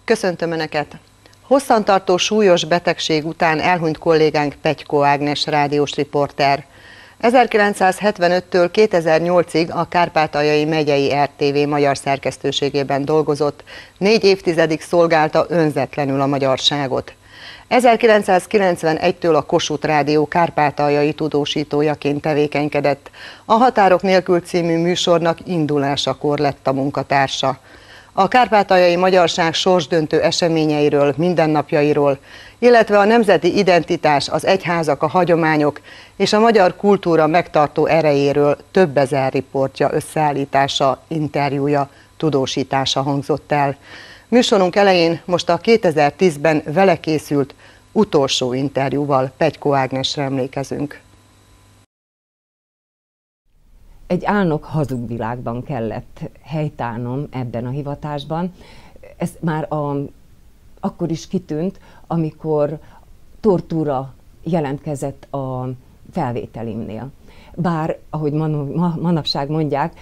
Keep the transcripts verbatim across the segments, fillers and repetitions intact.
Köszöntöm Önöket! Hosszantartó súlyos betegség után elhunyt kollégánk Pettyko Ágnes rádiós riporter. ezerkilencszázhetvenöttől kétezer-nyolcig a Kárpátaljai megyei er té vé magyar szerkesztőségében dolgozott, négy évtizedig szolgálta önzetlenül a magyarságot. ezerkilencszázkilencvenegytől a Kossuth Rádió kárpátaljai tudósítójaként tevékenykedett. A Határok nélkül című műsornak indulásakor lett a munkatársa. A kárpátaljai magyarság sorsdöntő eseményeiről, mindennapjairól, illetve a nemzeti identitás, az egyházak, a hagyományok és a magyar kultúra megtartó erejéről több ezer riportja, összeállítása, interjúja, tudósítása hangzott el. Műsorunk elején most a kétezer-tízben vele készült utolsó interjúval Pettyko Ágnesre emlékezünk. Egy álnok hazug világban kellett helytállnom ebben a hivatásban. Ez már a, akkor is kitűnt, amikor tortúra jelentkezett a felvételimnél. Bár, ahogy manapság mondják,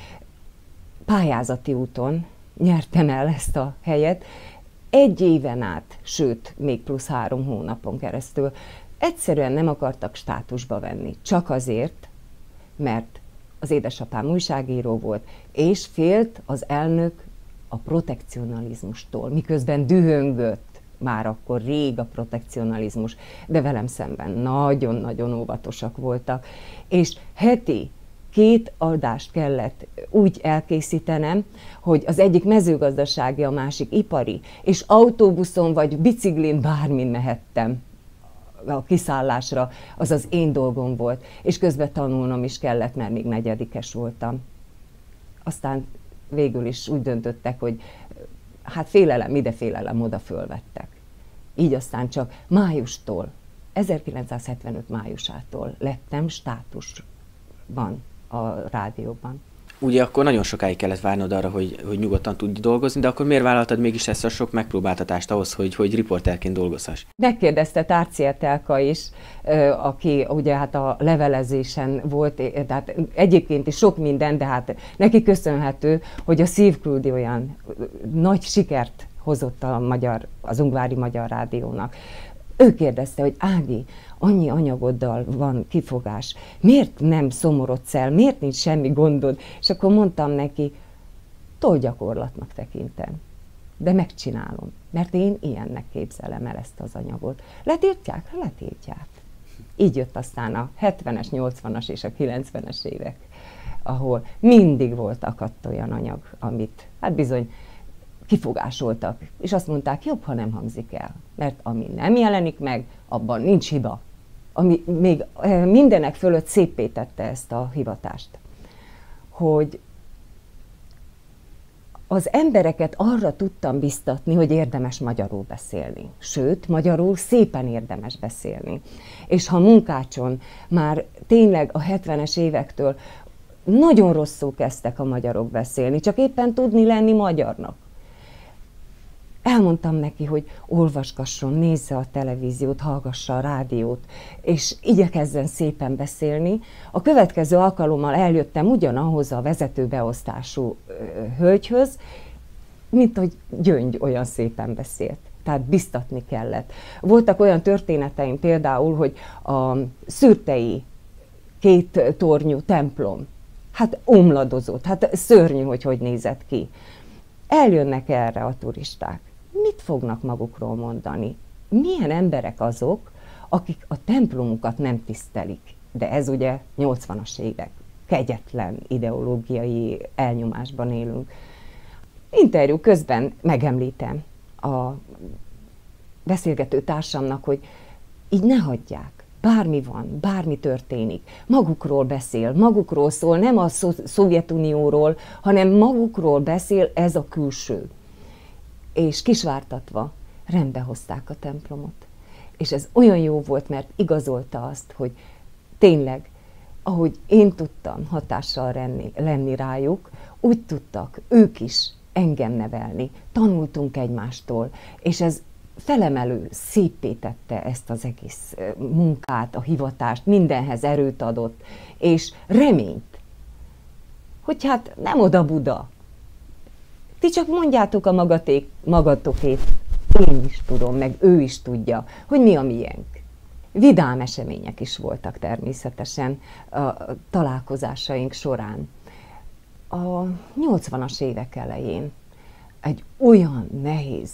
pályázati úton nyertem el ezt a helyet, egy éven át, sőt, még plusz három hónapon keresztül. Egyszerűen nem akartak státusba venni, csak azért, mert az édesapám újságíró volt, és félt az elnök a protekcionalizmustól, miközben dühöngött már akkor rég a protekcionalizmus, de velem szemben nagyon-nagyon óvatosak voltak. És heti két adást kellett úgy elkészítenem, hogy az egyik mezőgazdasági, a másik ipari, és autóbuszon vagy biciklin bármin mehettem a kiszállásra, az az én dolgom volt, és közben tanulnom is kellett, mert még negyedikes voltam. Aztán végül is úgy döntöttek, hogy hát félelem ide, félelem oda fölvettek. Így aztán csak májustól, ezerkilencszázhetvenöt májusától lettem státusban a rádióban. Ugye akkor nagyon sokáig kellett várnod arra, hogy, hogy nyugodtan tudj dolgozni, de akkor miért vállaltad mégis ezt a sok megpróbáltatást ahhoz, hogy, hogy riporterként dolgozhass? Megkérdezte Tárczy Etelka is, aki ugye hát a levelezésen volt, tehát egyébként is sok minden, de hát neki köszönhető, hogy a Szív küldi olyan nagy sikert hozott a magyar, az Ungvári Magyar Rádiónak. Ő kérdezte, hogy Ági, annyi anyagoddal van kifogás, miért nem szomorodsz el, miért nincs semmi gondod? És akkor mondtam neki, tollgyakorlatnak tekintem, de megcsinálom, mert én ilyennek képzelem el ezt az anyagot. Letiltják? Letiltják. Így jött aztán a hetvenes, nyolcvanas és a kilencvenes évek, ahol mindig volt akadt olyan anyag, amit hát bizony kifogásoltak, és azt mondták, jobb, ha nem hangzik el, mert ami nem jelenik meg, abban nincs hiba. Ami még mindenek fölött széppé tette ezt a hivatást, hogy az embereket arra tudtam biztatni, hogy érdemes magyarul beszélni. Sőt, magyarul szépen érdemes beszélni. És ha Munkácson már tényleg a hetvenes évektől nagyon rosszul kezdtek a magyarok beszélni, csak éppen tudni lenni magyarnak. Elmondtam neki, hogy olvasgasson, nézze a televíziót, hallgassa a rádiót, és igyekezzen szépen beszélni. A következő alkalommal eljöttem ugyanahoz a vezetőbeosztású hölgyhöz, mint hogy Gyöngy olyan szépen beszélt. Tehát biztatni kellett. Voltak olyan történeteim például, hogy a szürtei két tornyú templom, hát omladozott, hát szörnyű, hogy hogy nézett ki. Eljönnek erre a turisták. Mit fognak magukról mondani? Milyen emberek azok, akik a templomukat nem tisztelik? De ez ugye nyolcvanas évek. Kegyetlen ideológiai elnyomásban élünk. Interjú közben megemlítem a beszélgető társamnak, hogy így ne hagyják. Bármi van, bármi történik, magukról beszél, magukról szól, nem a Szovjetunióról, hanem magukról beszél ez a külső. És kisvártatva rendbe hozták a templomot. És ez olyan jó volt, mert igazolta azt, hogy tényleg, ahogy én tudtam hatással lenni, lenni rájuk, úgy tudtak ők is engem nevelni. Tanultunk egymástól, és ez felemelő, széppé tette ezt az egész munkát, a hivatást, mindenhez erőt adott, és reményt, hogy hát nem oda Buda. Ti csak mondjátok a magaték, magatokét, én is tudom, meg ő is tudja, hogy mi a miénk. Vidám események is voltak természetesen a találkozásaink során. A nyolcvanas évek elején egy olyan nehéz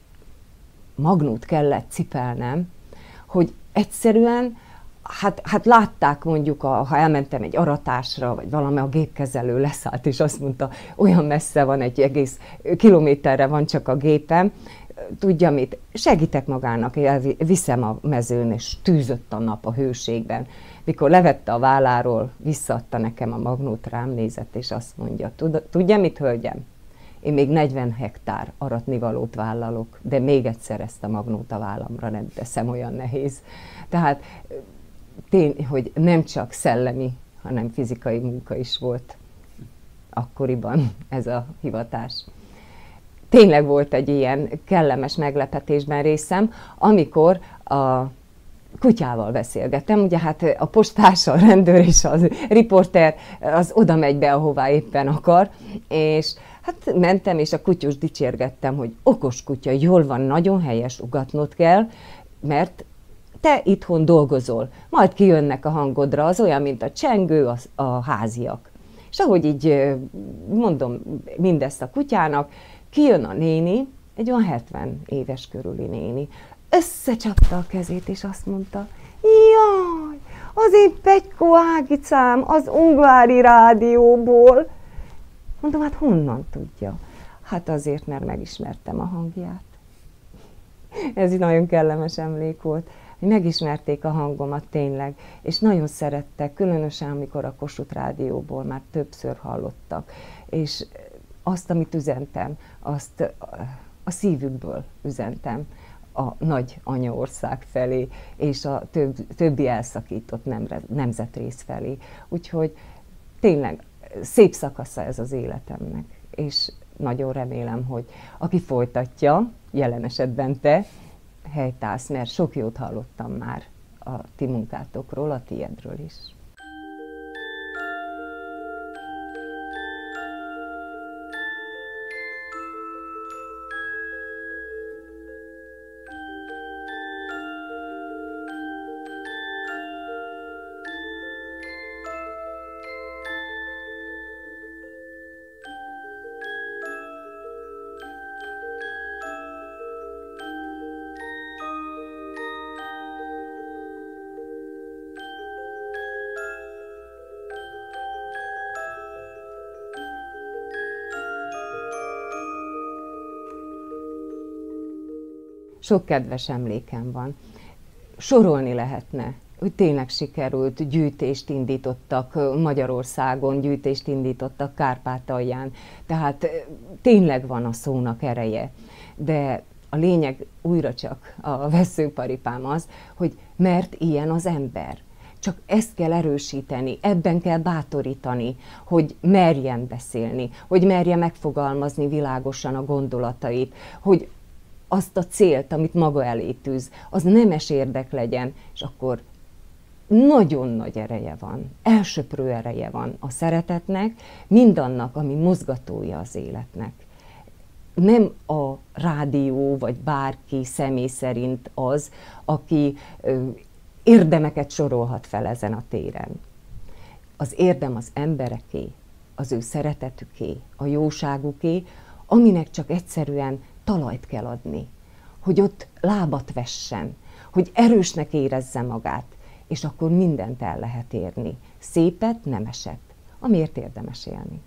magnót kellett cipelnem, hogy egyszerűen, hát, hát látták mondjuk, a, ha elmentem egy aratásra, vagy valami, a gépkezelő leszállt, és azt mondta, olyan messze van, egy egész kilométerre van csak a gépem, tudja mit, segítek magának, viszem a mezőn, és tűzött a nap a hőségben. Mikor levette a válláról, visszaadta nekem a magnót, rám nézett, és azt mondja, tudja mit, hölgyem? Én még negyven hektár aratnivalót vállalok, de még egyszer ezt a magnót a vállamra nem teszem, olyan nehéz. Tehát tény, hogy nem csak szellemi, hanem fizikai munka is volt akkoriban ez a hivatás. Tényleg volt egy ilyen kellemes meglepetésben részem, amikor a kutyával beszélgettem, ugye hát a postás, a rendőr és a riporter az oda megy be, ahová éppen akar, és hát mentem, és a kutyus dicsérgettem, hogy okos kutya, jól van, nagyon helyes, ugatnod kell, mert te itthon dolgozol, majd kijönnek a hangodra, az olyan, mint a csengő, az, a háziak. És ahogy így mondom mindezt a kutyának, kijön a néni, egy olyan hetven éves körüli néni, összecsapta a kezét, és azt mondta, jaj, az én Petykó Ágicám az Ungvári rádióból. Mondom, hát honnan tudja? Hát azért, mert megismertem a hangját. Ez egy nagyon kellemes emlék volt, hogy megismerték a hangomat tényleg, és nagyon szerettek, különösen amikor a Kossuth Rádióból már többször hallottak, és azt, amit üzentem, azt a szívükből üzentem a nagy anyaország felé, és a több, többi elszakított nemzetrész felé. Úgyhogy tényleg szép szakasza ez az életemnek, és nagyon remélem, hogy aki folytatja, jelen esetben te, helytállsz, mert sok jót hallottam már a ti munkátokról, a tiédről is. Sok kedves emlékem van. Sorolni lehetne, hogy tényleg sikerült, gyűjtést indítottak Magyarországon, gyűjtést indítottak Kárpátalján. Tehát tényleg van a szónak ereje. De a lényeg újra csak a veszőparipám az, hogy mert ilyen az ember. Csak ezt kell erősíteni, ebben kell bátorítani, hogy merjen beszélni, hogy merje megfogalmazni világosan a gondolatait, hogy azt a célt, amit maga elé tűz, az nemes érdek legyen, és akkor nagyon nagy ereje van, elsöprő ereje van a szeretetnek, mindannak, ami mozgatója az életnek. Nem a rádió, vagy bárki személy szerint az, aki ö, érdemeket sorolhat fel ezen a téren. Az érdem az embereké, az ő szeretetüké, a jóságuké, aminek csak egyszerűen talajt kell adni, hogy ott lábat vessen, hogy erősnek érezze magát, és akkor mindent el lehet érni. Szépet, nemeset, amiért érdemes élni.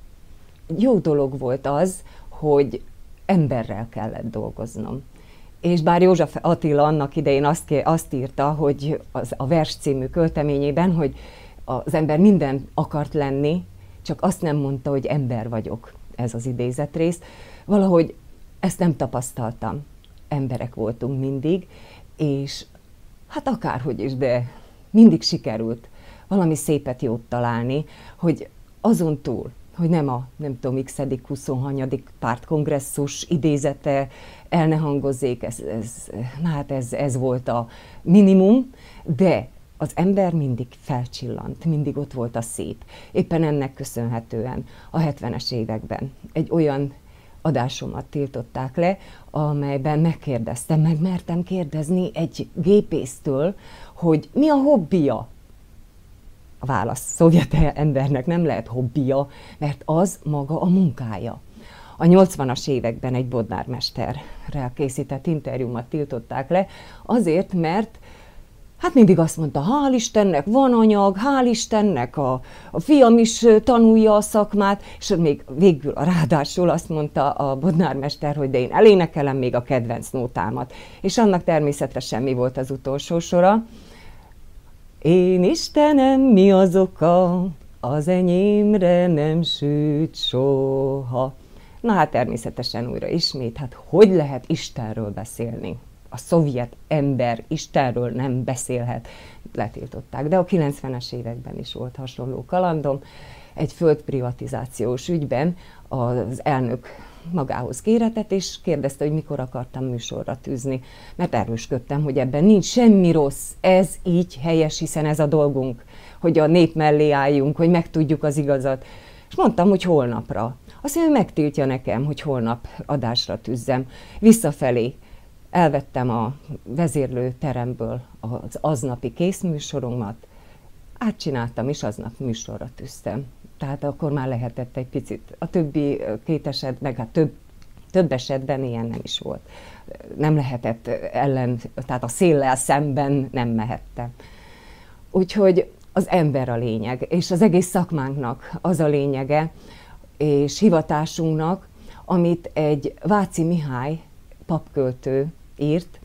Jó dolog volt az, hogy emberrel kellett dolgoznom. És bár József Attila annak idején azt, azt írta, hogy az, a vers című költeményében, hogy az ember minden akart lenni, csak azt nem mondta, hogy ember vagyok, ez az idézetrész. Valahogy ezt nem tapasztaltam. Emberek voltunk mindig, és hát akárhogy is, de mindig sikerült valami szépet jót találni, hogy azon túl, hogy nem a, nem tudom, x-edik, huszonhanyadik pártkongresszus idézete el ne hangozzék, ez, ez, na hát ez, ez volt a minimum, de az ember mindig felcsillant, mindig ott volt a szép. Éppen ennek köszönhetően a hetvenes években egy olyan adásomat tiltották le, amelyben megkérdeztem, megmertem kérdezni egy gépésztől, hogy mi a hobbija. A válasz, szovjet embernek nem lehet hobbija, mert az maga a munkája. A nyolcvanas években egy bodnármesterrel készített interjúmat tiltották le, azért, mert hát mindig azt mondta, hál' Istennek van anyag, hál' Istennek a, a fiam is tanulja a szakmát, és még végül a ráadásul azt mondta a bodnármester, hogy de én elénekelem még a kedvenc nótámat. És annak természetesen mi volt az utolsó sora? Én Istenem, mi az oka, az enyémre nem süt soha. Na hát természetesen újra ismét, hát hogy lehet Istenről beszélni? A szovjet ember Istenről nem beszélhet, letiltották. De a kilencvenes években is volt hasonló kalandom. Egy földprivatizációs ügyben az elnök magához kéretett, és kérdezte, hogy mikor akartam műsorra tűzni. Mert erősködtem, hogy ebben nincs semmi rossz, ez így helyes, hiszen ez a dolgunk, hogy a nép mellé álljunk, hogy megtudjuk az igazat. És mondtam, hogy holnapra. Azt mondja, hogy megtiltja nekem, hogy holnap adásra tűzzem. Visszafelé elvettem a vezérlőteremből az aznapi készműsoromat, átcsináltam, és aznap műsorra tűztem. Tehát akkor már lehetett egy picit. A többi két eset, meg hát több, több esetben ilyen nem is volt. Nem lehetett ellen, tehát a széllel szemben nem mehettem. Úgyhogy az ember a lényeg, és az egész szakmánknak az a lényege, és hivatásunknak, amit egy Váci Mihály papköltő írt,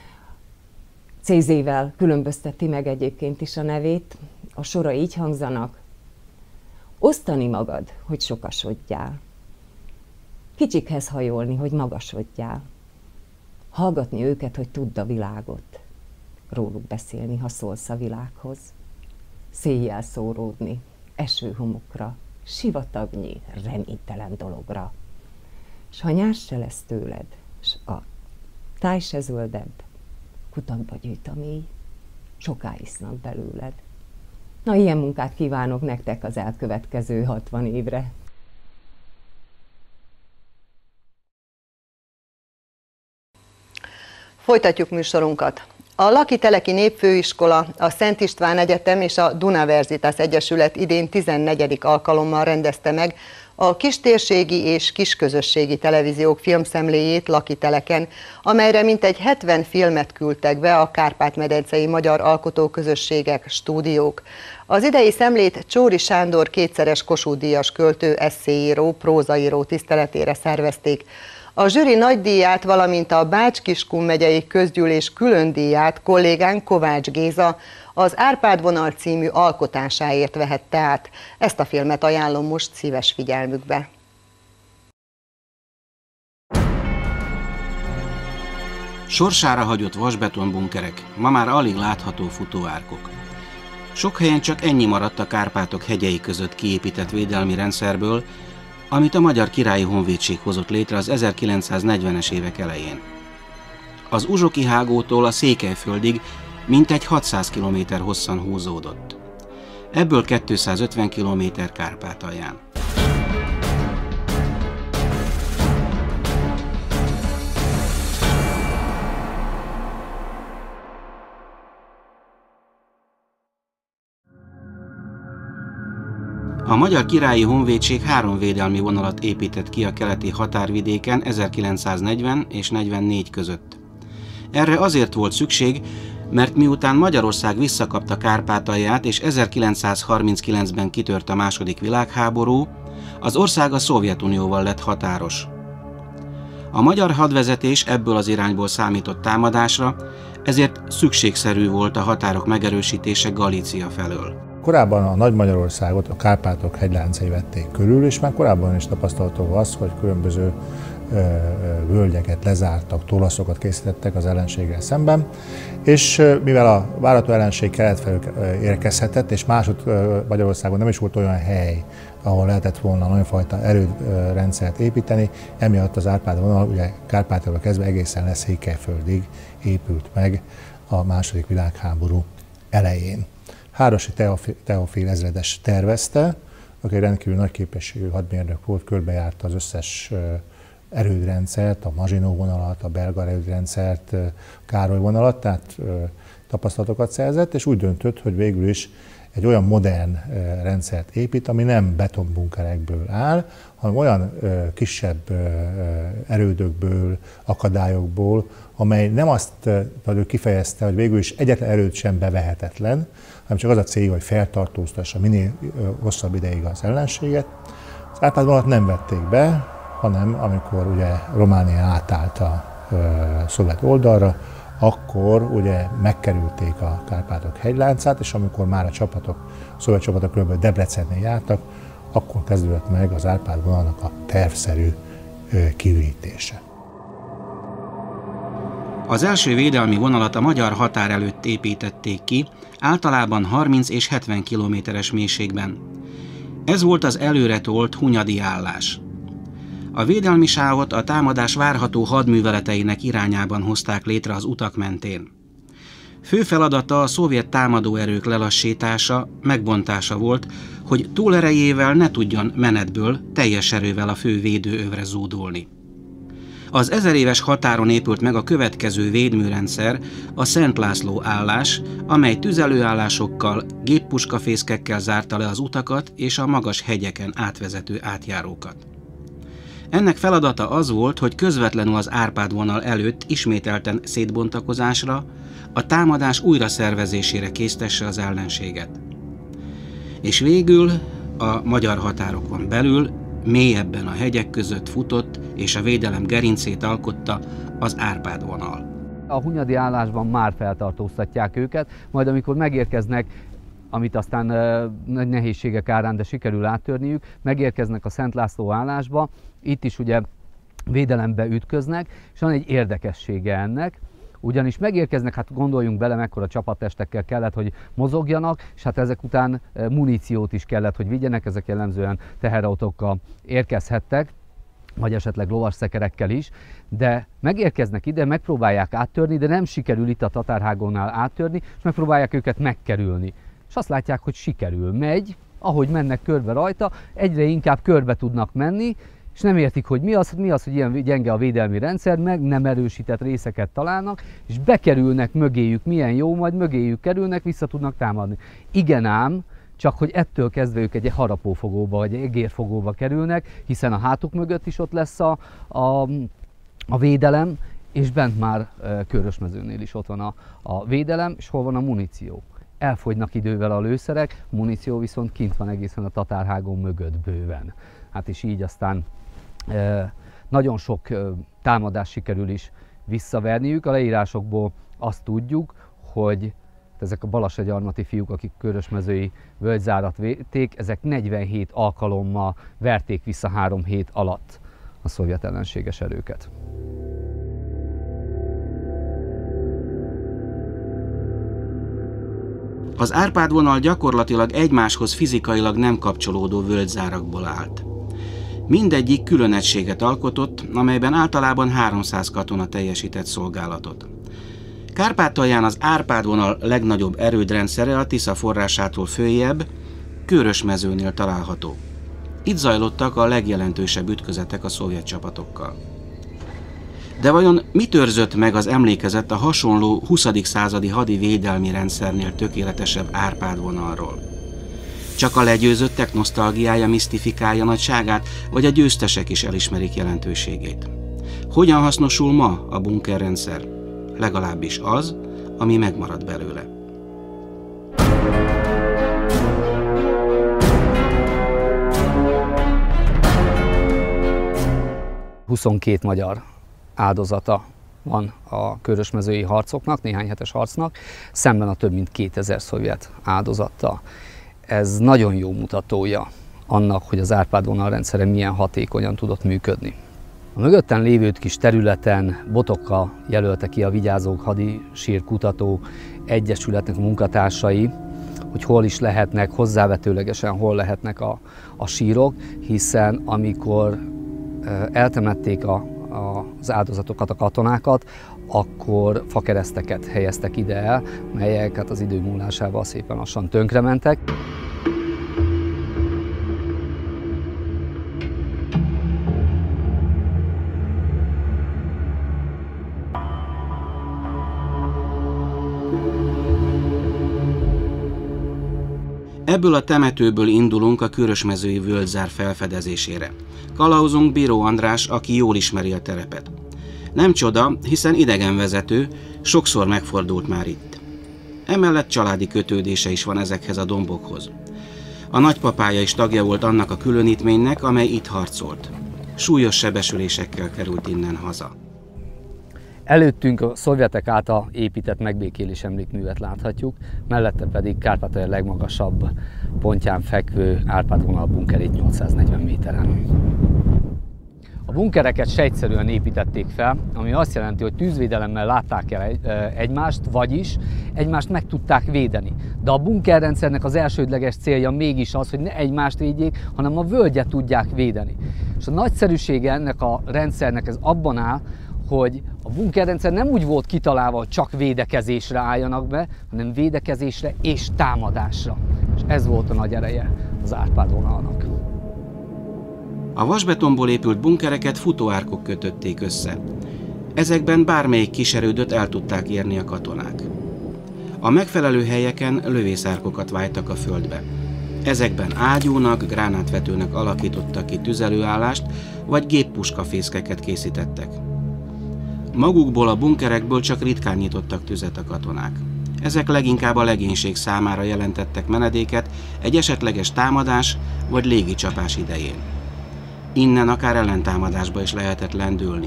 cé zével különbözteti meg egyébként is a nevét, a sora így hangzanak: osztani magad, hogy sokasodjál, kicsikhez hajolni, hogy magasodjál, hallgatni őket, hogy tudd a világot, róluk beszélni, ha szólsz a világhoz, széjjel szóródni, esőhomokra, sivatagnyi, reménytelen dologra. S ha nyár se lesz tőled, s a táj se zöldebb, kutakba gyűjt a mély, soká isznak belőled. Na, ilyen munkát kívánok nektek az elkövetkező hatvan évre. Folytatjuk műsorunkat. A Laki-Teleki Népfőiskola, a Szent István Egyetem és a Dunaverzitas Egyesület idén tizennegyedik alkalommal rendezte meg a kistérségi és kisközösségi televíziók filmszemléjét Laki-Teleken, amelyre mintegy hetven filmet küldtek be a kárpát-medencei magyar alkotóközösségek, stúdiók. Az idei szemlét Csóri Sándor kétszeres Kossuth-díjas költő, esszéíró, prózaíró tiszteletére szervezték. A zsűri nagydíját, valamint a Bács-Kiskun megyei közgyűlés külön díját kollégánk Kovács Géza az Árpád vonal című alkotásáért vehette át. Ezt a filmet ajánlom most szíves figyelmükbe. Sorsára hagyott vasbetonbunkerek, ma már alig látható futóárkok. Sok helyen csak ennyi maradt a Kárpátok hegyei között kiépített védelmi rendszerből, amit a Magyar Királyi Honvédség hozott létre az ezerkilencszáznegyvenes évek elején. Az Uzsoki hágótól a Székelyföldig mintegy hatszáz kilométer hosszan húzódott. Ebből kétszázötven kilométer Kárpátalján. A Magyar Királyi Honvédség három védelmi vonalat épített ki a keleti határvidéken ezerkilencszáznegyven és negyvennégy között. Erre azért volt szükség, mert miután Magyarország visszakapta Kárpátalját és ezerkilencszázharminckilencben kitört a második világháború, az ország a Szovjetunióval lett határos. A magyar hadvezetés ebből az irányból számított támadásra, ezért szükségszerű volt a határok megerősítése Galícia felől. Korábban a Nagy Magyarországot a Kárpátok hegyláncai vették körül, és már korábban is tapasztalható az, hogy különböző ö, ö, völgyeket lezártak, tolaszokat készítettek az ellenséggel szemben, és ö, mivel a várható ellenség kelet felől érkezhetett, és másod ö, Magyarországon nem is volt olyan hely, ahol lehetett volna nagyfajta erőrendszert építeni, emiatt az Árpád vonal, ugye Kárpátaljától kezdve egészen le Székelyföldig épült meg a második világháború elején. Hárosi Teofil ezredes tervezte, aki rendkívül nagy képességű hadmérnök volt, körbejárta az összes erődrendszert, a Maginot vonalat, a belga erődrendszert, a Károly vonalat, tehát tapasztalatokat szerzett, és úgy döntött, hogy végül is egy olyan modern rendszert épít, ami nem betonbunkerekből áll, hanem olyan kisebb erődökből, akadályokból, amely nem azt ő kifejezte, hogy végül is egyetlen erőd sem bevehetetlen, hanem csak az a célja, hogy feltartóztassa minél hosszabb ideig az ellenséget. Az Árpád vonalat nem vették be, hanem amikor ugye Románia átállt a szovjet oldalra, akkor ugye megkerülték a Kárpátok hegyláncát, és amikor már a csapatok, a szovjet csapatok kb. Debrecennél jártak, akkor kezdődött meg az Árpád vonalnak a tervszerű kiürítése. Az első védelmi vonalat a magyar határ előtt építették ki, általában harminc és hetven kilométeres mélységben. Ez volt az előretolt Hunyadi állás. A védelmi sávot a támadás várható hadműveleteinek irányában hozták létre az utak mentén. Fő feladata a szovjet támadóerők lelassítása, megbontása volt, hogy túlerejével ne tudjon menetből teljes erővel a fő védőövre zúdulni. Az ezeréves határon épült meg a következő védműrendszer, a Szent László állás, amely tüzelőállásokkal, géppuskafészkekkel zárta le az utakat és a magas hegyeken átvezető átjárókat. Ennek feladata az volt, hogy közvetlenül az Árpád vonal előtt ismételten szétbontakozásra, a támadás újraszervezésére késztesse az ellenséget. És végül a magyar határokon belül, mélyebben a hegyek között futott és a védelem gerincét alkotta az Árpád vonal. A Hunyadi állásban már feltartóztatják őket, majd amikor megérkeznek, amit aztán nagy nehézségek árán, de sikerül áttörniük, megérkeznek a Szent László állásba, itt is ugye védelembe ütköznek, és van egy érdekessége ennek, ugyanis megérkeznek, hát gondoljunk bele, mekkora csapattestekkel kellett, hogy mozogjanak, és hát ezek után muníciót is kellett, hogy vigyenek, ezek jellemzően teherautókkal érkezhettek, vagy esetleg lovasszekerekkel is, de megérkeznek ide, megpróbálják áttörni, de nem sikerül itt a tatárhágónál áttörni, és megpróbálják őket megkerülni. És azt látják, hogy sikerül, megy, ahogy mennek körbe rajta, egyre inkább körbe tudnak menni, és nem értik, hogy mi az, mi az, hogy ilyen gyenge a védelmi rendszer, meg nem erősített részeket találnak, és bekerülnek mögéjük, milyen jó, majd mögéjük kerülnek, vissza tudnak támadni. Igen ám, csak hogy ettől kezdve ők egy harapófogóba, vagy egy egérfogóba kerülnek, hiszen a hátuk mögött is ott lesz a, a, a védelem, és bent már Körösmezőnél is ott van a, a védelem, és hol van a muníció. Elfogynak idővel a lőszerek, a muníció viszont kint van egészen a tatárhágó mögött bőven. Hát és így aztán e, nagyon sok e, támadás sikerül is visszaverniük. A leírásokból azt tudjuk, hogy ezek a balasagyarmati fiúk, akik körösmezői völgyzárat védték, ezek negyvenhét alkalommal verték vissza három hét alatt a szovjet ellenséges erőket. Az Árpád vonal gyakorlatilag egymáshoz fizikailag nem kapcsolódó völgyzárakból állt. Mindegyik külön egységet alkotott, amelyben általában háromszáz katona teljesített szolgálatot. Kárpátalján az Árpád vonal legnagyobb erődrendszere a Tisza forrásától följebb, Körösmezőnél található. Itt zajlottak a legjelentősebb ütközetek a szovjet csapatokkal. De vajon mi törzött meg az emlékezet a hasonló huszadik századi hadi védelmi rendszernél tökéletesebb Árpád vonalról? Csak a legyőzöttek nosztalgiája misztifikálja nagyságát, vagy a győztesek is elismerik jelentőségét? Hogyan hasznosul ma a bunkerrendszer? Legalábbis az, ami megmarad belőle. huszonkét magyar áldozata van a körösmezői harcoknak, néhány hetes harcnak, szemben a több mint kétezer szovjet áldozattal. Ez nagyon jó mutatója annak, hogy az Árpád vonal rendszere milyen hatékonyan tudott működni. A mögötten lévő kis területen botokkal jelölte ki a Vigyázók Hadisír Kutató Egyesületnek a munkatársai, hogy hol is lehetnek, hozzávetőlegesen hol lehetnek a, a sírok, hiszen amikor eltemették a, a, az áldozatokat, a katonákat, akkor fakereszteket helyeztek ide el, melyek hát az idő múlásával szépen lassan tönkrementek. Ebből a temetőből indulunk a Körösmezői völgyzár felfedezésére. Kalauzunk Bíró András, aki jól ismeri a terepet. Nem csoda, hiszen idegenvezető, sokszor megfordult már itt. Emellett családi kötődése is van ezekhez a dombokhoz. A nagypapája is tagja volt annak a különítménynek, amely itt harcolt. Súlyos sebesülésekkel került innen haza. Előttünk a szovjetek által épített megbékélés emlékművet láthatjuk, mellette pedig Kárpátalja legmagasabb pontján fekvő Árpád-vonal bunkerét nyolcszáznegyven méteren. A bunkereket sejtszerűen építették fel, ami azt jelenti, hogy tűzvédelemmel látták el egymást, vagyis egymást meg tudták védeni. De a bunkerrendszernek az elsődleges célja mégis az, hogy ne egymást védjék, hanem a völgyet tudják védeni. És a nagyszerűsége ennek a rendszernek ez abban áll, hogy a bunkerrendszer nem úgy volt kitalálva, hogy csak védekezésre álljanak be, hanem védekezésre és támadásra. És ez volt a nagy ereje az Árpád-vonalnak. A vasbetonból épült bunkereket futóárkok kötötték össze. Ezekben bármelyik kiserődöt el tudták érni a katonák. A megfelelő helyeken lövészárkokat vájtak a földbe. Ezekben ágyúnak, gránátvetőnek alakítottak ki tüzelőállást, vagy géppuskafészkeket készítettek. Magukból a bunkerekből csak ritkán nyitottak tüzet a katonák. Ezek leginkább a legénység számára jelentettek menedéket egy esetleges támadás vagy légicsapás idején. Innen akár ellentámadásba is lehetett lendülni.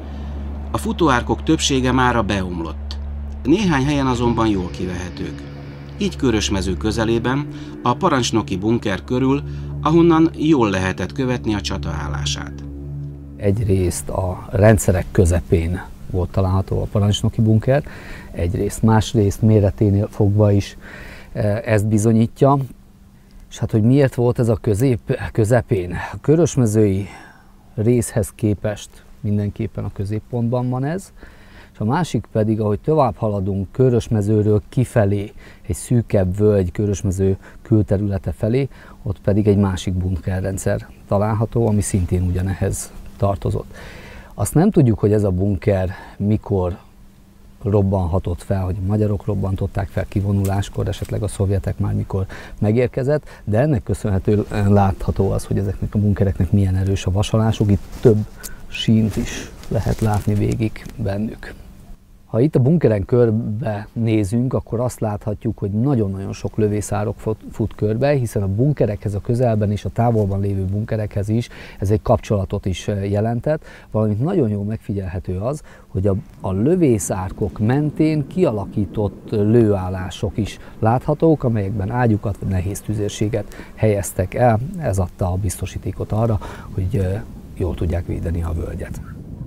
A futóárkok többsége mára beomlott. Néhány helyen azonban jól kivehetők. Így Körösmező közelében, a parancsnoki bunker körül, ahonnan jól lehetett követni a csata állását. Egyrészt a rendszerek közepén volt található a parancsnoki bunker, egyrészt másrészt méreténél fogva is ezt bizonyítja. És hát, hogy miért volt ez a közép, közepén? A körösmezői részhez képest mindenképpen a középpontban van ez, és a másik pedig, ahogy tovább haladunk Körösmezőről kifelé, egy szűkebb völgy Körösmező külterülete felé, ott pedig egy másik bunkerrendszer található, ami szintén ugyanehhez tartozott. Azt nem tudjuk, hogy ez a bunker mikor robbanhatott fel, hogy a magyarok robbantották fel kivonuláskor, esetleg a szovjetek már mikor megérkezett, de ennek köszönhetően látható az, hogy ezeknek a bunkereknek milyen erős a vasalásuk, itt több sínt is lehet látni végig bennük. Ha itt a bunkeren körbe nézünk, akkor azt láthatjuk, hogy nagyon-nagyon sok lövészárok fut körbe, hiszen a bunkerekhez a közelben és a távolban lévő bunkerekhez is ez egy kapcsolatot is jelentett, valamint nagyon jól megfigyelhető az, hogy a, a lövészárkok mentén kialakított lőállások is láthatók, amelyekben ágyukat vagy nehéz tüzérséget helyeztek el. Ez adta a biztosítékot arra, hogy jól tudják védeni a völgyet.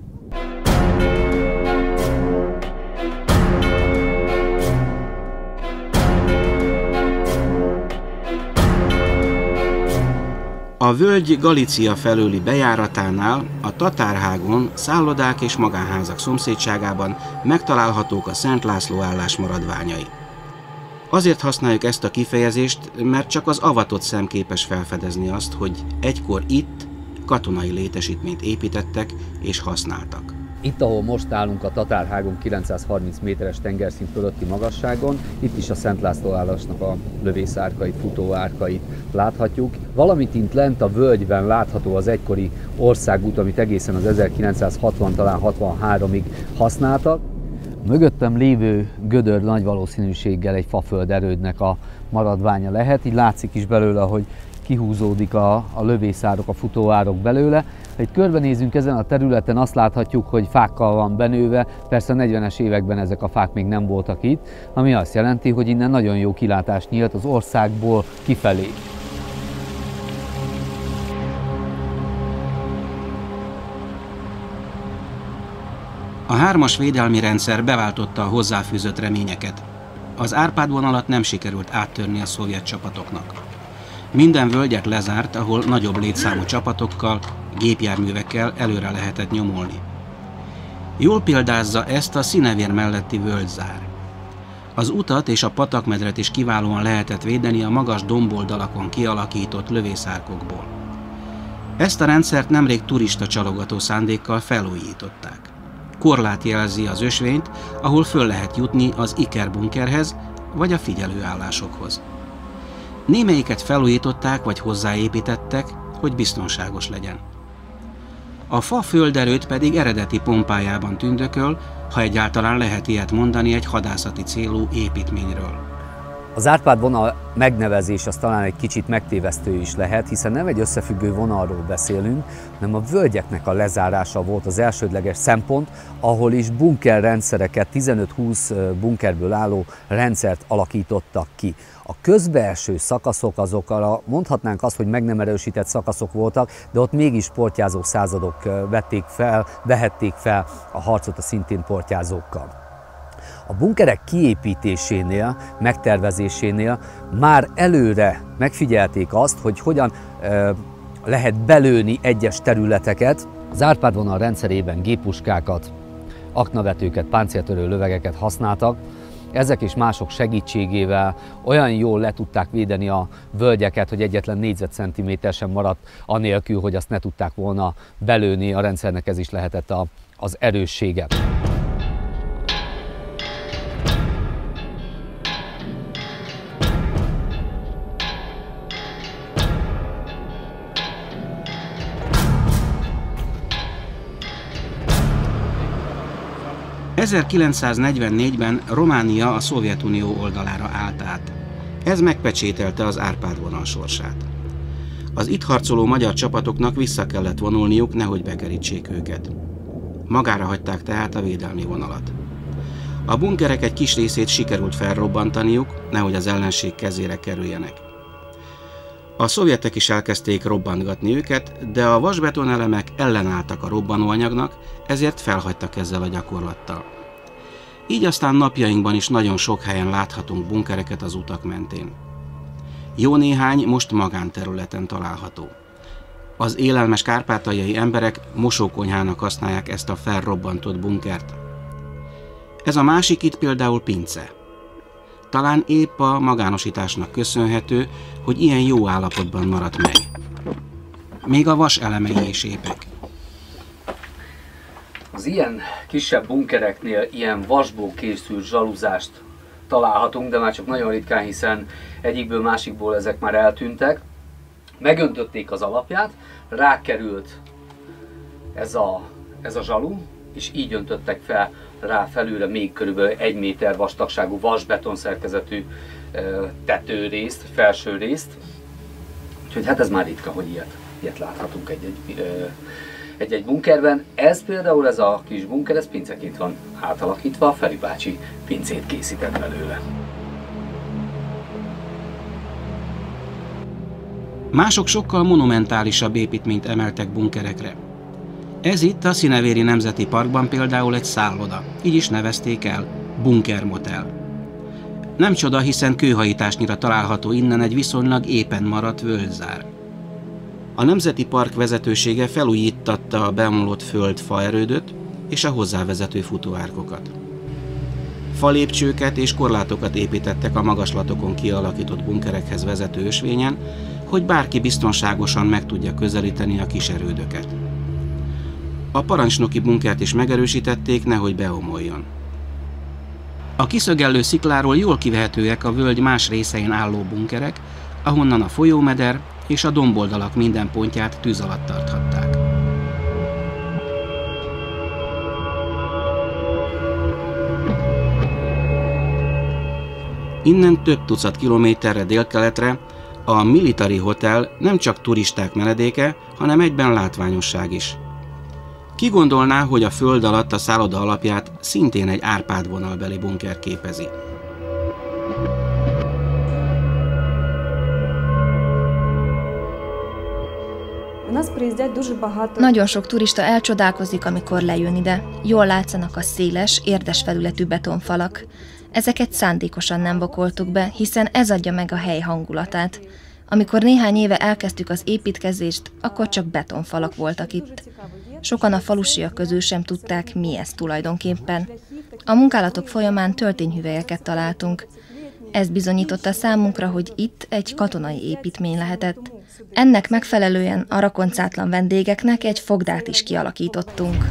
A völgy Galícia felőli bejáratánál, a Tatárhágon, szállodák és magánházak szomszédságában megtalálhatók a Szent László állás maradványai. Azért használjuk ezt a kifejezést, mert csak az avatott szem képes felfedezni azt, hogy egykor itt katonai létesítményt építettek és használtak. Itt, ahol most állunk a Tatárhágon kilencszázharminc méteres tengerszint fölötti magasságon, itt is a Szent László állásnak a lövészárkait, futóárkait láthatjuk. Valamint itt lent a völgyben látható az egykori országút, amit egészen az ezerkilencszázhatvan, talán hatvanháromig használtak. A mögöttem lévő gödör nagy valószínűséggel egy faföld erődnek a maradványa lehet, így látszik is belőle, hogy kihúzódik a, a lövészárok, a futóárok belőle. Ha itt körbenézünk ezen a területen, azt láthatjuk, hogy fákkal van benőve, persze a negyvenes években ezek a fák még nem voltak itt, ami azt jelenti, hogy innen nagyon jó kilátás nyílt az országból kifelé. A hármas védelmi rendszer beváltotta a hozzáfűzött reményeket. Az Árpád-vonalat nem sikerült áttörni a szovjet csapatoknak. Minden völgyet lezárt, ahol nagyobb létszámú csapatokkal, gépjárművekkel előre lehetett nyomulni. Jól példázza ezt a Szinevér melletti völgyzár. Az utat és a patakmedret is kiválóan lehetett védeni a magas domboldalakon kialakított lövészárkokból. Ezt a rendszert nemrég turista csalogató szándékkal felújították. Korlát jelzi az ösvényt, ahol föl lehet jutni az Iker bunkerhez vagy a figyelőállásokhoz. Némelyiket felújították vagy hozzáépítettek, hogy biztonságos legyen. A fa földerőt pedig eredeti pompájában tündököl, ha egyáltalán lehet ilyet mondani egy hadászati célú építményről. Az Árpád vonal megnevezés az talán egy kicsit megtévesztő is lehet, hiszen nem egy összefüggő vonalról beszélünk, hanem a völgyeknek a lezárása volt az elsődleges szempont, ahol is bunkerrendszereket, tizenöt-húsz bunkerből álló rendszert alakítottak ki. A közbeeső szakaszok azok, mondhatnánk azt, hogy meg nem erősített szakaszok voltak, de ott mégis portyázó századok vették fel, vehették fel a harcot a szintén portyázókkal. A bunkerek kiépítésénél, megtervezésénél már előre megfigyelték azt, hogy hogyan e, lehet belőni egyes területeket. Az Árpád vonal rendszerében géppuskákat, aknavetőket, páncéltörő lövegeket használtak. Ezek és mások segítségével olyan jól le tudták védeni a völgyeket, hogy egyetlen négyzetcentiméter sem maradt anélkül, hogy azt ne tudták volna belőni. A rendszernek ez is lehetett a, az erőssége. ezerkilencszáznegyvennégyben Románia a Szovjetunió oldalára állt át. Ez megpecsételte az Árpád vonal sorsát. Az itt harcoló magyar csapatoknak vissza kellett vonulniuk, nehogy bekerítsék őket. Magára hagyták tehát a védelmi vonalat. A bunkerek egy kis részét sikerült felrobbantaniuk, nehogy az ellenség kezére kerüljenek. A szovjetek is elkezdték robbantgatni őket, de a vasbetonelemek ellenálltak a robbanóanyagnak, ezért felhagytak ezzel a gyakorlattal. Így aztán napjainkban is nagyon sok helyen láthatunk bunkereket az utak mentén. Jó néhány most magánterületen található. Az élelmes kárpátaljai emberek mosókonyhának használják ezt a felrobbantott bunkert. Ez a másik itt például pince. Talán épp a magánosításnak köszönhető, hogy ilyen jó állapotban maradt meg. Még a vas elemei is épek. Az ilyen kisebb bunkereknél ilyen vasból készült zsaluzást találhatunk, de már csak nagyon ritkán, hiszen egyikből másikból ezek már eltűntek. Megöntötték az alapját, rákerült ez a, ez a zsalu, és így öntöttek fel rá felülre még körülbelül egy méter vastagságú vasbeton szerkezetű tetőrészt, felső részt. Úgyhogy hát ez már ritka, hogy ilyet, ilyet láthatunk egy-egy egy-egy bunkerben. Ez például, ez a kis bunker, ez pinceként van átalakítva, Feri bácsi pincét készített belőle. Mások sokkal monumentálisabb építményt emeltek bunkerekre. Ez itt a Színevéri Nemzeti Parkban például egy szálloda, így is nevezték el, Bunkermotel. Nem csoda, hiszen kőhajításnyira található innen egy viszonylag épen maradt völgyzár. A Nemzeti Park vezetősége felújítatta a beomlott föld faerődöt és a hozzávezető futóárkokat. Falépcsőket és korlátokat építettek a magaslatokon kialakított bunkerekhez vezető ösvényen, hogy bárki biztonságosan meg tudja közelíteni a kis erődöket. A parancsnoki bunkert is megerősítették, nehogy beomoljon. A kiszögellő szikláról jól kivehetőek a völgy más részein álló bunkerek, ahonnan a folyómeder és a domboldalak minden pontját tűz alatt tarthatták. Innen több tucat kilométerre délkeletre a Military Hotel nem csak turisták menedéke, hanem egyben látványosság is. Ki gondolná, hogy a föld alatt a szálloda alapját szintén egy Árpád vonalbeli bunker képezi. Nagyon sok turista elcsodálkozik, amikor lejön ide. Jól látszanak a széles, érdes felületű betonfalak. Ezeket szándékosan nem vakoltuk be, hiszen ez adja meg a hely hangulatát. Amikor néhány éve elkezdtük az építkezést, akkor csak betonfalak voltak itt. Sokan a falusiak közül sem tudták, mi ez tulajdonképpen. A munkálatok folyamán töltényhüvelyeket találtunk. Ez bizonyította számunkra, hogy itt egy katonai építmény lehetett. Ennek megfelelően a rakoncátlan vendégeknek egy fogdát is kialakítottunk.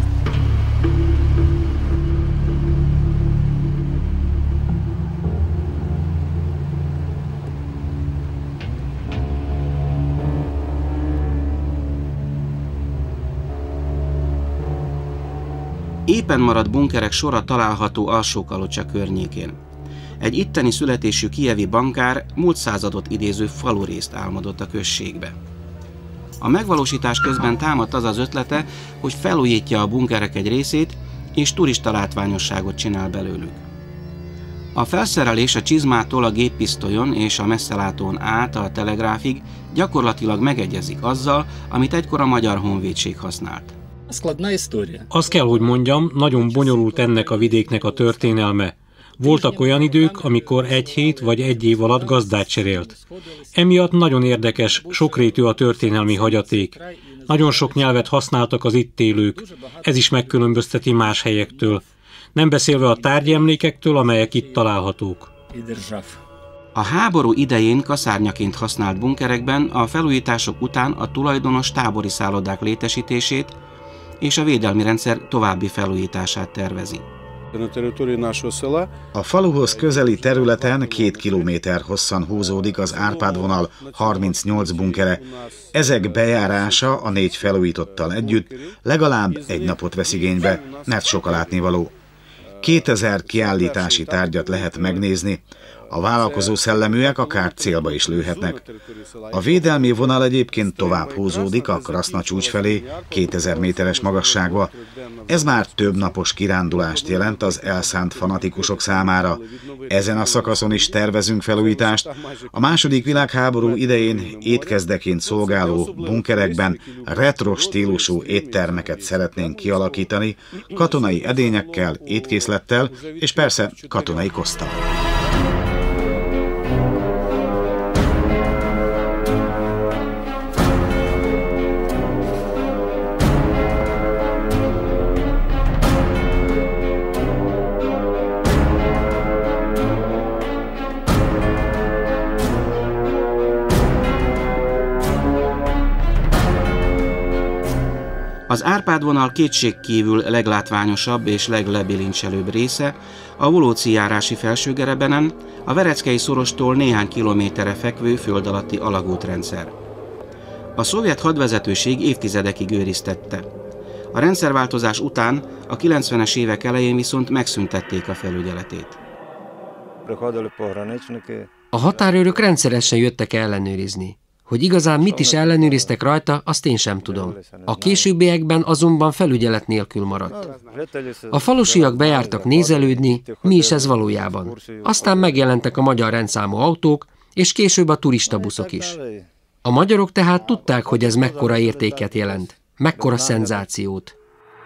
Épen maradt bunkerek sora található Alsó-Kalocsa környékén. Egy itteni születésű kijevi bankár múlt századot idéző falurészt álmodott a községbe. A megvalósítás közben támadt az az ötlete, hogy felújítja a bunkerek egy részét, és turista látványosságot csinál belőlük. A felszerelés a csizmától a géppisztolyon és a messzelátón át a telegráfig gyakorlatilag megegyezik azzal, amit egykor a Magyar Honvédség használt. Azt kell, hogy mondjam, nagyon bonyolult ennek a vidéknek a történelme. Voltak olyan idők, amikor egy hét vagy egy év alatt gazdát cserélt. Emiatt nagyon érdekes, sokrétű a történelmi hagyaték. Nagyon sok nyelvet használtak az itt élők, ez is megkülönbözteti más helyektől. Nem beszélve a tárgyi emlékektől, amelyek itt találhatók. A háború idején kaszárnyaként használt bunkerekben a felújítások után a tulajdonos tábori szállodák létesítését és a védelmi rendszer további felújítását tervezi. A faluhoz közeli területen két kilométer hosszan húzódik az Árpád-vonal harmincnyolc bunkere. Ezek bejárása a négy felújítottal együtt legalább egy napot vesz igénybe, mert sok a látnivaló. kétezer kiállítási tárgyat lehet megnézni, a vállalkozó szelleműek akár célba is lőhetnek. A védelmi vonal egyébként tovább húzódik a Kraszna csúcs felé, kétezer méteres magasságba. Ez már több napos kirándulást jelent az elszánt fanatikusok számára. Ezen a szakaszon is tervezünk felújítást. A második világháború idején étkezdeként szolgáló bunkerekben retro stílusú éttermeket szeretnénk kialakítani, katonai edényekkel, étkészlettel és persze katonai koszttal. Az Árpád-vonal kétségkívül leglátványosabb és leglebilincselőbb része a Volóci járási felsőgerebenen, a Vereckei szorostól néhány kilométerre fekvő föld alatti alagútrendszer. A szovjet hadvezetőség évtizedekig őriztette. A rendszerváltozás után a kilencvenes évek elején viszont megszüntették a felügyeletét. A határőrök rendszeresen jöttek ellenőrizni. Hogy igazán mit is ellenőriztek rajta, azt én sem tudom. A későbbiekben azonban felügyelet nélkül maradt. A falusiak bejártak nézelődni, mi is ez valójában. Aztán megjelentek a magyar rendszámú autók, és később a turistabuszok is. A magyarok tehát tudták, hogy ez mekkora értéket jelent, mekkora szenzációt.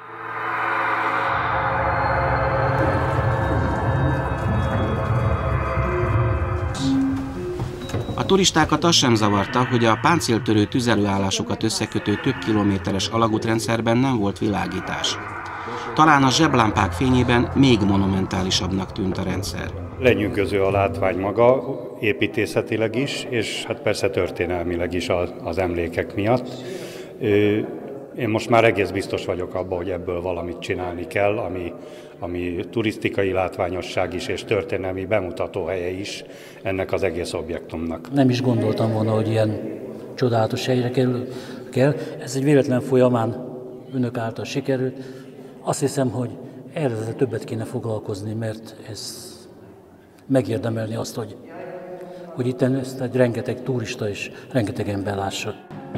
A turistákat az sem zavarta, hogy a páncéltörő tüzelőállásokat összekötő több kilométeres alagútrendszerben nem volt világítás. Talán a zseblámpák fényében még monumentálisabbnak tűnt a rendszer. Lenyűgöző a látvány maga, építészetileg is, és hát persze történelmileg is az emlékek miatt. Én most már egész biztos vagyok abban, hogy ebből valamit csinálni kell, ami, ami turisztikai látványosság is és történelmi bemutató helye is ennek az egész objektumnak. Nem is gondoltam volna, hogy ilyen csodálatos helyre kerül, kell. Ez egy véletlen folyamán önök által sikerült. Azt hiszem, hogy erre többet kéne foglalkozni, mert ez megérdemelni azt, hogy, hogy itt ezt egy rengeteg turista és rengeteg ember lássa.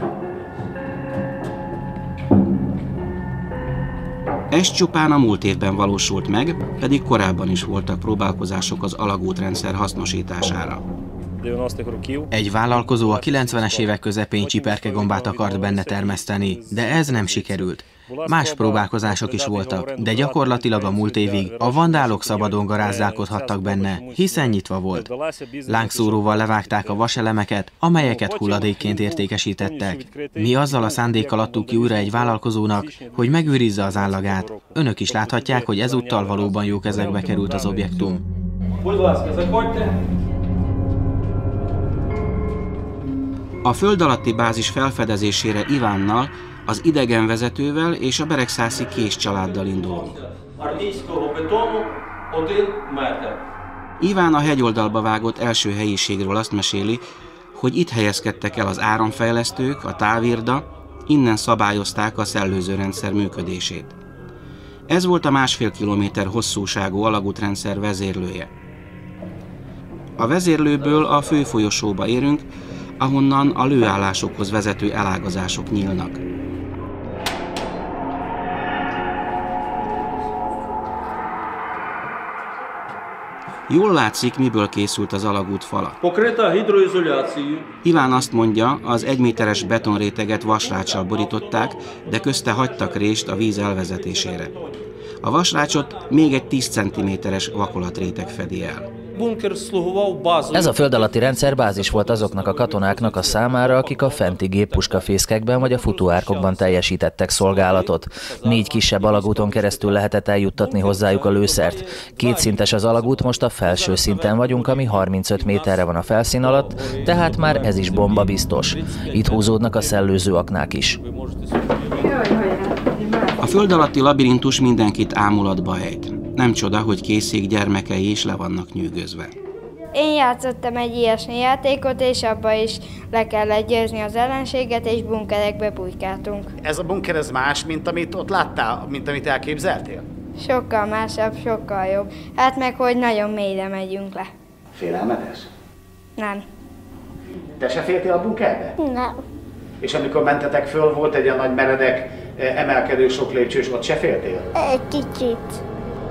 Ez csupán a múlt évben valósult meg, pedig korábban is voltak próbálkozások az alagútrendszer hasznosítására. Egy vállalkozó a kilencvenes évek közepén csiperkegombát akart benne termeszteni, de ez nem sikerült. Más próbálkozások is voltak, de gyakorlatilag a múlt évig a vandálok szabadon garázdálkodhattak benne, hiszen nyitva volt. Lángszóróval levágták a vaselemeket, amelyeket hulladékként értékesítettek. Mi azzal a szándékkal adtuk ki újra egy vállalkozónak, hogy megőrizze az állagát. Önök is láthatják, hogy ezúttal valóban jó kezekbe került az objektum. A föld alatti bázis felfedezésére Ivánnal, az idegenvezetővel és a beregszászi Kés családdal indulunk. Iván a hegyoldalba vágott első helyiségről azt meséli, hogy itt helyezkedtek el az áramfejlesztők, a távirda, innen szabályozták a szellőzőrendszer működését. Ez volt a másfél kilométer hosszúságú alagútrendszer vezérlője. A vezérlőből a főfolyosóba érünk, ahonnan a lőállásokhoz vezető elágazások nyílnak. Jól látszik, miből készült az alagút fala. Iván azt mondja, az egyméteres betonréteget vasráccsal borították, de közte hagytak rést a víz elvezetésére. A vasrácsot még egy tíz centiméteres vakolatréteg fedi el. Ez a föld alatti rendszer bázis volt azoknak a katonáknak a számára, akik a fenti géppuskafészkekben vagy a futóárkokban teljesítettek szolgálatot. Négy kisebb alagúton keresztül lehetett eljuttatni hozzájuk a lőszert. Kétszintes az alagút, most a felső szinten vagyunk, ami harmincöt méterre van a felszín alatt, tehát már ez is bomba biztos. Itt húzódnak a szellőző aknák is. A föld alatti labirintus mindenkit ámulatba ejt. Nem csoda, hogy Készék gyermekei is le vannak nyűgözve. Én játszottam egy ilyesmi játékot, és abba is le kellett győzni az ellenséget, és bunkerekbe bujkáltunk. Ez a bunker ez más, mint amit ott láttál, mint amit elképzeltél? Sokkal másabb, sokkal jobb. Hát meg, hogy nagyon mélyre megyünk le. Félelmetes? Nem. Te se féltél a bunkerbe? Nem. És amikor mentetek föl, volt egy olyan nagy meredek, emelkedő sok lépcsős, ott se féltél? Egy kicsit.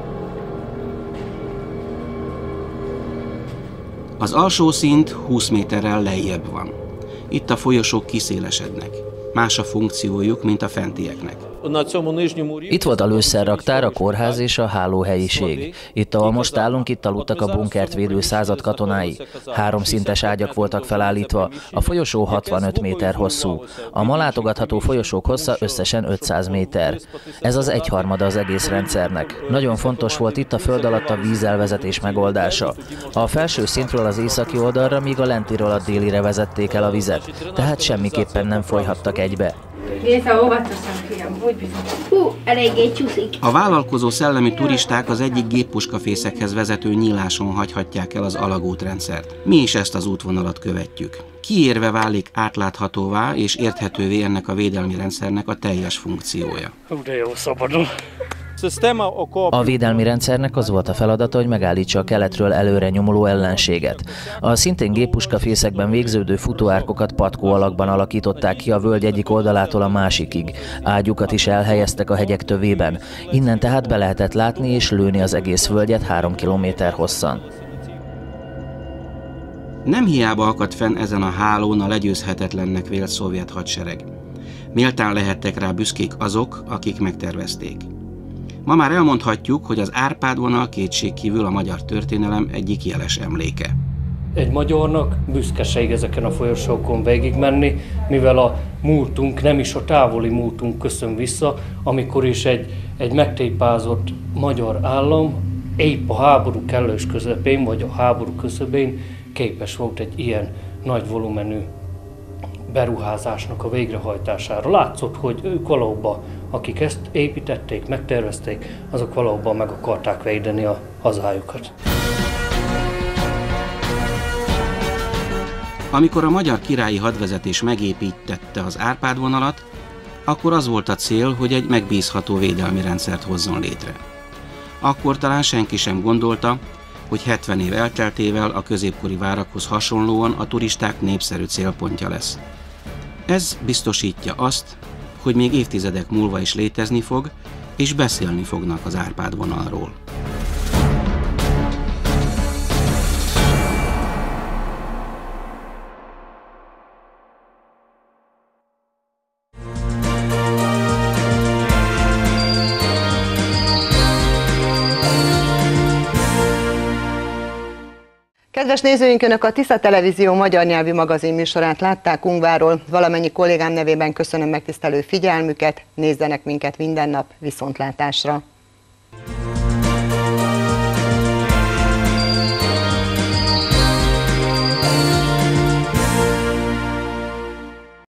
Az alsó szint húsz méterrel lejjebb van. Itt a folyosók kiszélesednek. Más a funkciójuk, mint a fentieknek. Itt volt a lőszerraktár, a kórház és a hálóhelyiség. Itt, ahol most állunk, itt aludtak a bunkert védő század katonái. Három szintes ágyak voltak felállítva, a folyosó hatvanöt méter hosszú. A ma látogatható folyosók hossza összesen ötszáz méter. Ez az egyharmada az egész rendszernek. Nagyon fontos volt itt a föld alatt a vízelvezetés megoldása. A felső szintről az északi oldalra, míg a lentiről a délire vezették el a vizet, tehát semmiképpen nem folyhattak egybe. Hú, eléggé csúszik. A vállalkozó szellemi turisták az egyik géppuskafészekhez vezető nyíláson hagyhatják el az alagútrendszert. Mi is ezt az útvonalat követjük. Kiérve válik átláthatóvá és érthetővé ennek a védelmi rendszernek a teljes funkciója. De jó, szabadul. A védelmi rendszernek az volt a feladata, hogy megállítsa a keletről előre nyomuló ellenséget. A szintén géppuskafészekben végződő futóárkokat patkó alakban alakították ki a völgy egyik oldalától a másikig. Ágyukat is elhelyeztek a hegyek tövében. Innen tehát be lehetett látni és lőni az egész völgyet három kilométer hosszan. Nem hiába akadt fenn ezen a hálón a legyőzhetetlennek vélt szovjet hadsereg. Méltán lehettek rá büszkék azok, akik megtervezték. Ma már elmondhatjuk, hogy az Árpád-vonal kétségkívül a magyar történelem egyik jeles emléke. Egy magyarnak büszkeség ezeken a folyosókon végigmenni, mivel a múltunk, nem is a távoli múltunk köszön vissza, amikor is egy, egy megtépázott magyar állam épp a háború kellős közepén, vagy a háború közepén képes volt egy ilyen nagy volumenű beruházásnak a végrehajtására. Látszott, hogy ők valóban, akik ezt építették, megtervezték, azok valóban meg akarták védeni a hazájukat. Amikor a magyar királyi hadvezetés megépítette az Árpád-vonalat, akkor az volt a cél, hogy egy megbízható védelmi rendszert hozzon létre. Akkor talán senki sem gondolta, hogy hetven év elteltével a középkori várakhoz hasonlóan a turisták népszerű célpontja lesz. Ez biztosítja azt, hogy még évtizedek múlva is létezni fog, és beszélni fognak az Árpád-vonalról. Kedves nézőink, Önök a Tisza Televízió magyar nyelvű magazin műsorát látták Ungvárról. Valamennyi kollégám nevében köszönöm megtisztelő figyelmüket, nézzenek minket minden nap, viszontlátásra!